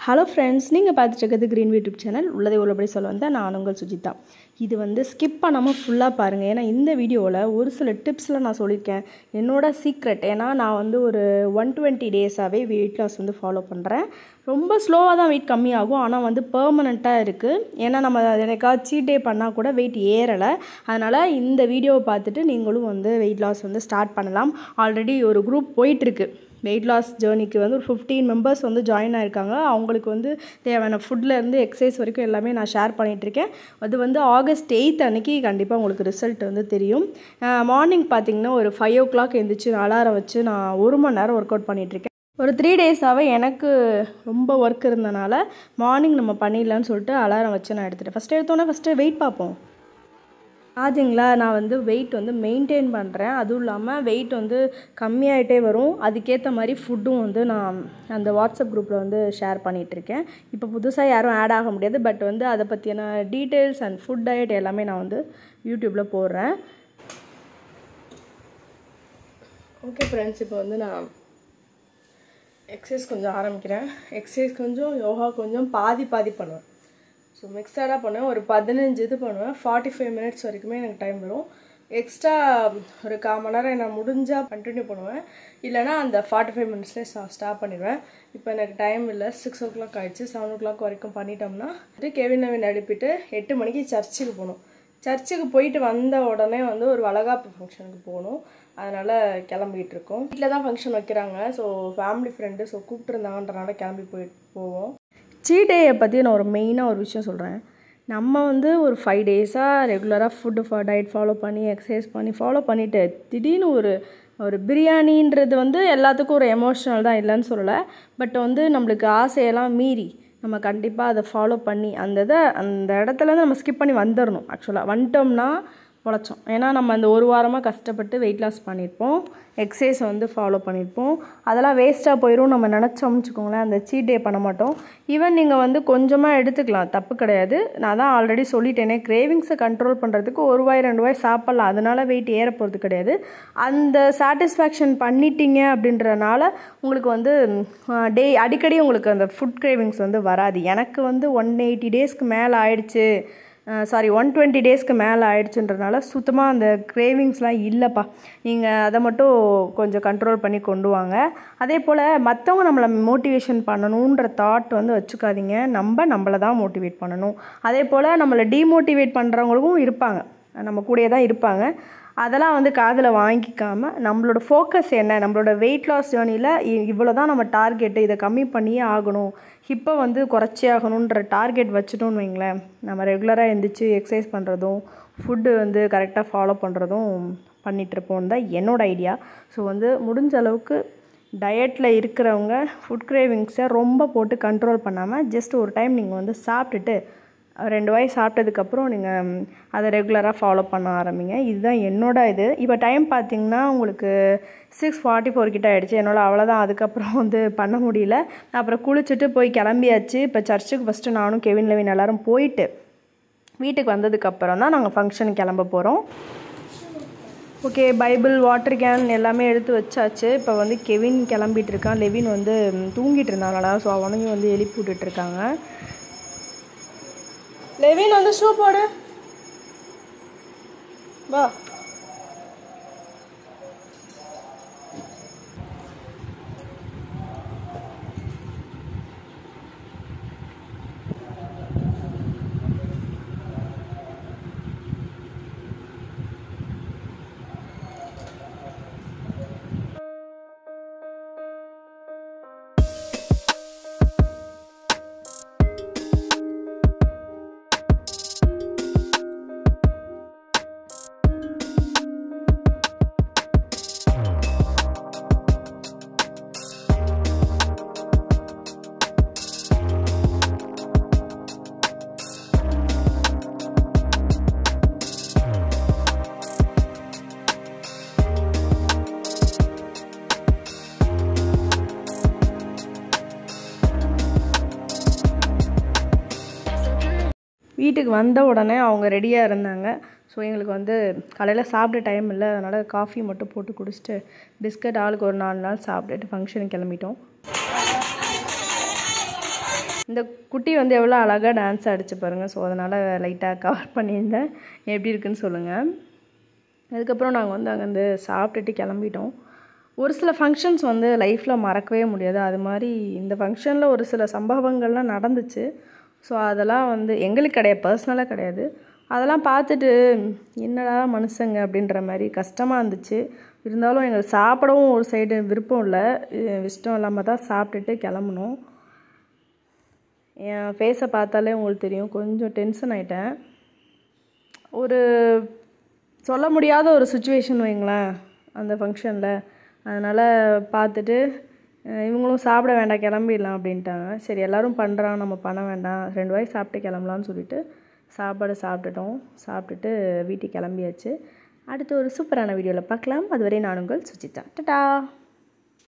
Hello friends, நீங்கள் பார்த்துட்டு இருக்கிறது க்ரீன் யூடியூப் சேனல். உள்ளதை உள்ளபடி சொல்ல வந்தால் நான் உங்கள் சுஜிதா. இது ஸ்கிப் பண்ணாமல் ஃபுல்லாக பாருங்கள். ஏன்னா இந்த வீடியோவில் ஒரு சில டிப்ஸில் நான் சொல்லியிருக்கேன். என்னோட சீக்ரெட், ஏன்னா நான் ஒரு 120 டேஸாகவே வெயிட் லாஸ் ஃபாலோ பண்ணுறேன். ரொம்ப ஸ்லோவாக தான் வெயிட் கம்மியாகும், ஆனால் பெர்மனண்ட்டாக இருக்குது. ஏன்னா நம்ம எனக்காவது சீட் டே பண்ணால் கூட வெயிட் ஏறலை. அதனால் இந்த வீடியோவை பார்த்துட்டு நீங்களும் வெயிட் லாஸ் ஸ்டார்ட் பண்ணலாம். ஆல்ரெடி ஒரு குரூப் போயிட்டுருக்கு. வெயிட் லாஸ் ஜேர்னிக்கு ஒரு 15 மெம்பர்ஸ் ஜாயின் ஆகிருக்காங்க. அவங்களுக்கு தேவையான ஃபுட்லேருந்து எக்ஸசைஸ் வரைக்கும் எல்லாமே நான் ஷேர் பண்ணிகிட்ருக்கேன். அது ஆகஸ்ட் 8 அன்றைக்கி கண்டிப்பாக உங்களுக்கு ரிசல்ட் தெரியும். மார்னிங் பார்த்திங்கன்னா ஒரு 5 o'clock எழுந்திரிச்சு அலாரம் வச்சு நான் 1 மணி நேரம் ஒர்க் அவுட் பண்ணிகிட்ருக்கேன். ஒரு 3 டேஸாகவே எனக்கு ரொம்ப ஒர்க் இருந்தனால மார்னிங் நம்ம பண்ணிடலான்னு சொல்லிட்டு அலாரம் வச்சு நான் எடுத்துகிட்டேன். ஃபஸ்ட்டு வெயிட் பார்ப்போம். ஆச்சுங்களா, நான் வெயிட் மெயின்டைன் பண்ணுறேன். அதுவும் இல்லாமல் வெயிட் கம்மியாகிட்டே வரும். அதுக்கேற்ற மாதிரி ஃபுட்டும் நான் அந்த வாட்ஸ்அப் குரூப்பில் ஷேர் பண்ணிகிட்ருக்கேன். இப்போ புதுசாக யாரும் ஆட் ஆக முடியாது. பட் அதை பற்றியான டீட்டெயில்ஸ் அண்ட் ஃபுட் டயட் எல்லாமே நான் யூடியூப்பில் போடுறேன். ஓகே ஃப்ரெண்ட்ஸ், இப்போ நான் எக்ஸசைஸ் கொஞ்சம் ஆரம்பிக்கிறேன். எக்ஸசைஸ் கொஞ்சம், யோகா கொஞ்சம், பாதி பண்ணுவேன். ஸோ மிக்சடாக பண்ணுவேன். ஒரு 15 இது பண்ணுவேன். 45 மினிட்ஸ் வரைக்குமே எனக்கு டைம் வரும். எக்ஸ்ட்ரா ஒரு 1/4 மணி நேரம் நான் முடிஞ்சால் கண்டினியூ பண்ணுவேன். இல்லைனா அந்த 45 மினிட்ஸ்லேயே ஸ்டாப் பண்ணிடுவேன். இப்போ எனக்கு டைம் இல்லை, 6 o'clock ஆகிடுச்சு. 7 o'clock வரைக்கும் பண்ணிட்டோம்னா கெவின் நவீன் அனுப்பிட்டு 8 மணிக்கு சர்ச்சுக்கு போகணும். சர்ச்சுக்கு போயிட்டு வந்த உடனே ஒரு வளகாப்பு ஃபங்க்ஷனுக்கு போகணும். அதனால் கிளம்பிகிட்டு இருக்கோம். வீட்டில் தான் ஃபங்க்ஷன் வைக்கிறாங்க. ஸோ ஃபேமிலி ஃப்ரெண்டு கூப்பிட்டுருந்தாங்கன்றனால கிளம்பி போவோம். சீட் டேயை பற்றி நான் மெயினாக ஒரு விஷயம் சொல்கிறேன். நம்ம ஒரு 5 டேஸாக ரெகுலராக ஃபுட்டு டயட் ஃபாலோ பண்ணி எக்ஸசைஸ் பண்ணி ஃபாலோ பண்ணிவிட்டு திடீர்னு ஒரு பிரியாணின்றது எல்லாத்துக்கும் ஒரு எமோஷ்னல் தான், இல்லைன்னு சொல்லலை. பட் நம்மளுக்கு ஆசையெல்லாம் மீறி நம்ம கண்டிப்பாக அதை ஃபாலோ பண்ணி அந்த இடத்துலேருந்து நம்ம ஸ்கிப் பண்ணி வந்துடணும். ஆக்சுவலாக வந்துட்டோம்னா பொழைச்சோம். ஏன்னா நம்ம அந்த ஒரு வாரமாக கஷ்டப்பட்டு வெயிட் லாஸ் பண்ணியிருப்போம், எக்ஸசைஸ் ஃபாலோ பண்ணியிருப்போம். அதெல்லாம் வேஸ்ட்டாக போயிடும். நம்ம நினச்சோம்னு வச்சுக்கோங்களேன், அந்த சீட் டே பண்ண மாட்டோம். ஈவன் நீங்கள் கொஞ்சமாக எடுத்துக்கலாம், தப்பு கிடையாது. நான் தான் ஆல்ரெடி சொல்லிட்டேனே, கிரேவிங்ஸை கண்ட்ரோல் பண்ணுறதுக்கு 1 வாய் 2 வாய் சாப்பிட்லாம். அதனால் வெயிட் ஏற போகிறது கிடையாது. அந்த சாட்டிஸ்ஃபேக்ஷன் பண்ணிட்டீங்க அப்படின்றனால உங்களுக்கு அடிக்கடி உங்களுக்கு அந்த ஃபுட் கிரேவிங்ஸ் வராது. எனக்கு 180 டேஸ்க்கு மேலே ஆயிடுச்சு, 120 டேஸ்க்கு மேலே ஆயிடுச்சுன்றனால சுத்தமாக அந்த கிரேவிங்ஸ்லாம் இல்லைப்பா. நீங்கள் அதை மட்டும் கொஞ்சம் கண்ட்ரோல் பண்ணி கொண்டு வாங்க. அதே போல் மற்றவங்க நம்மளை மோட்டிவேஷன் பண்ணணுன்ற தாட் வச்சுக்காதீங்க. நம்மளை தான் மோட்டிவேட் பண்ணணும். அதே போல் நம்மளை டீமோட்டிவேட் பண்ணுறவங்களுக்கும் இருப்பாங்க, நம்ம கூடயே தான் இருப்பாங்க. அதெல்லாம் காதில் வாங்கிக்காமல் நம்மளோட ஃபோக்கஸ் என்ன, நம்மளோட வெயிட் லாஸ் ஜேர்னியில் இவ்வளோ தான் நம்ம டார்கெட்டு, இதை கம்மி பண்ணியே ஆகணும், இப்போ குறைச்சே ஆகணுன்ற டார்கெட் வச்சுட்டோன்னு வைங்களேன், நம்ம ரெகுலராக எழுந்திரிச்சு எக்ஸசைஸ் பண்ணுறதும் ஃபுட்டு கரெக்டாக ஃபாலோ பண்ணுறதும் பண்ணிகிட்ருப்போம் தான் என்னோடய ஐடியா. ஸோ முடிஞ்ச அளவுக்கு டயட்டில் இருக்கிறவங்க ஃபுட் கிரேவிங்ஸை ரொம்ப போட்டு கண்ட்ரோல் பண்ணாமல் ஜஸ்ட் ஒரு டைம் நீங்கள் சாப்பிட்டுட்டு 2 வாய் சாப்பிட்டதுக்கப்புறம் நீங்கள் அதை ரெகுலராக ஃபாலோ பண்ண ஆரம்பிங்க. இதுதான் என்னோட இது. இப்போ டைம் பார்த்திங்கன்னா உங்களுக்கு 6:44 கிட்ட ஆகிடுச்சு. அவ்வளோதான். அதுக்கப்புறம் பண்ண முடியல. அப்புறம் குளிச்சுட்டு போய் கிளம்பியாச்சு. இப்போ சர்ச்சுக்கு ஃபஸ்ட்டு நானும் கெவின் லெவின் எல்லோரும் போயிட்டு வீட்டுக்கு வந்ததுக்கப்புறம் தான் நாங்கள் ஃபங்க்ஷனுக்கு கிளம்ப போகிறோம். ஓகே, பைபிள், வாட்டர் கேன் எல்லாமே எடுத்து வச்சாச்சு. இப்போ கெவின் கிளம்பிட்டு இருக்கான். லெவின் தூங்கிட்டு இருந்தாங்களா, ஸோ அவனையும் எழுப்பி விட்டுட்ருக்காங்க. லெவின் ஷூ போடு, வா. வீட்டுக்கு வந்த உடனே அவங்க ரெடியாக இருந்தாங்க. ஸோ எங்களுக்கு காலையில் சாப்பிட டைம் இல்லை, அதனால் காஃபி மட்டும் போட்டு குடிச்சிட்டு பிஸ்கட் ஆளுக்கு ஒரு 4 நாள் சாப்பிட்டுட்டு ஃபங்க்ஷனுக்கு கிளம்பிட்டோம். இந்த குட்டி வந்து எவ்வளோ அழகாக டான்ஸ் ஆடிச்சு பாருங்கள். ஸோ அதனால் லைட்டாக கவர் பண்ணியிருந்தேன். எப்படி இருக்குன்னு சொல்லுங்கள். அதுக்கப்புறம் நாங்கள் வந்து அங்கேருந்து சாப்பிட்டுட்டு கிளம்பிட்டோம். ஒரு சில ஃபங்க்ஷன்ஸ் வந்து லைஃப்பில் மறக்கவே முடியாது. அது மாதிரி இந்த ஃபங்க்ஷனில் ஒரு சில சம்பவங்கள்லாம் நடந்துச்சு. ஸோ அதெல்லாம் வந்து எங்களுக்கு கிடையாது, பர்சனலாக கிடையாது. அதெல்லாம் பார்த்துட்டு என்னடா மனுஷங்க அப்படின்ற மாதிரி கஷ்டமாக இருந்துச்சு. இருந்தாலும் எங்களுக்கு சாப்பிடவும் ஒரு சைடு விருப்பம் இல்லை, இஷ்டம் இல்லாமல் தான் சாப்பிட்டுட்டு கிளம்புனோம். என் ஃபேஸை பார்த்தாலே உங்களுக்கு தெரியும், கொஞ்சம் டென்ஷன் ஆகிட்டேன். ஒரு சொல்ல முடியாத ஒரு சுச்சுவேஷன் வைங்களேன் அந்த ஃபங்க்ஷனில். அதனால் பார்த்துட்டு இவங்களும் சாப்பிட வேண்டாம் கிளம்பிடலாம் அப்படின்ட்டாங்க. சரி எல்லோரும் பண்ணுறான், நம்ம பண்ண வேண்டாம், 2 வாய் சாப்பிட்டு கிளம்பலான்னு சொல்லிட்டு சாப்பாடு சாப்பிட்டுட்டோம். சாப்பிட்டுட்டு வீட்டுக்கு கிளம்பியாச்சு. அடுத்து ஒரு சூப்பரான வீடியோவில் பார்க்கலாம். அதுவரை நான் உங்கள் சுஜிதா. டாடா.